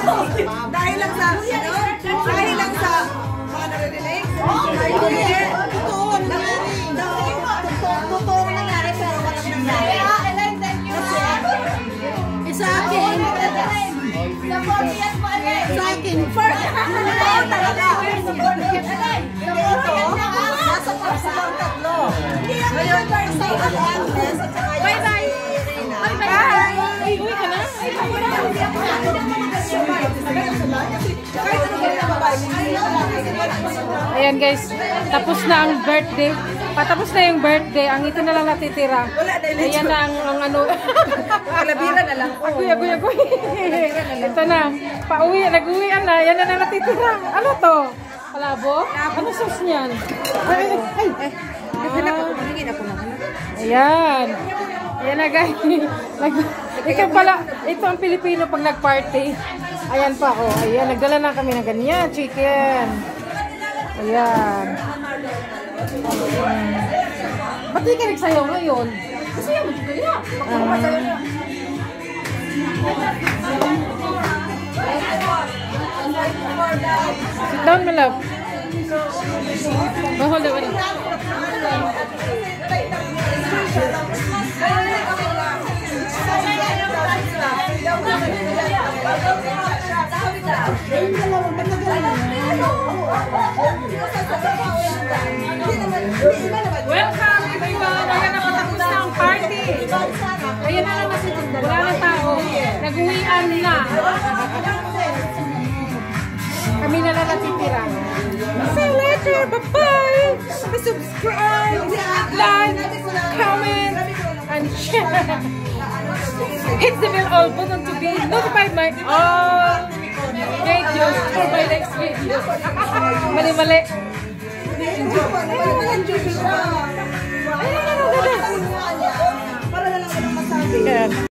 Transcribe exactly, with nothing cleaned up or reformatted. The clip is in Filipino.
Dahil lang sa, ano? Dahil lang sa, mga nare-relate? Hindi. Totoo ang nangyari. Totoo ang nangyari, pero walang nangyari. Elaine, thank you. Sa akin, sa fortieth mo, Elaine. Sa akin, first. Totoo talaga. Sa fortieth, Elaine. Sa fortieth niya, nasa top silang tatlo. Ngayon, birthday at Agnes at saka yung bye-bye. Bye-bye. Ay, uwi ka na? Ay, uwi ka na. Ayan guys, tapos na ang birthday. Patapos na yung birthday. Ang ito na lang natitira. Ayan na ang, ang ano. Kalabira na lang. Agoy, agoy, agoy. Ito na. Pauwi, nag-uwian na. Yan na lang natitira. Ano to? Palabo? Ano sauce niyan? Ay, ay, ay. Ayan. Ayan na guys. Ikaw pala, ito ang Pilipino pag nag-party. Ayan pa, oh. Ayan, nagdala na kami ng ganyan. Chicken. Ayan. Hmm. Ba't di ka nagsayaw ngayon? Kasi yan, kaya. Sit down, my love. Oh, hold on. Welcome everyone! Ayan na, patapos na ang party. Ayan na lang kasi wala na tao. Nag-uwian na. Kami na lang natitira. See you later! Bye-bye! Subscribe! Like! Comment! And share! Hit the bell all button to be notified my all videos for my next video. Mali-mali. Ayan na lang, ganda. Para na lang masabi.